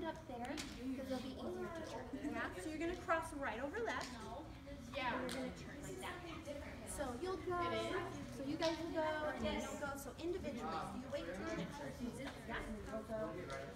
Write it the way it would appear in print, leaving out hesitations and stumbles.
up there because it'll be easier to turn. Yeah, so you're going to cross right over left. Yeah. And you're going to turn like that. So you'll go, so you guys will go, and then you'll go, so individually. So you wait till the next person uses it, yeah, and then you'll go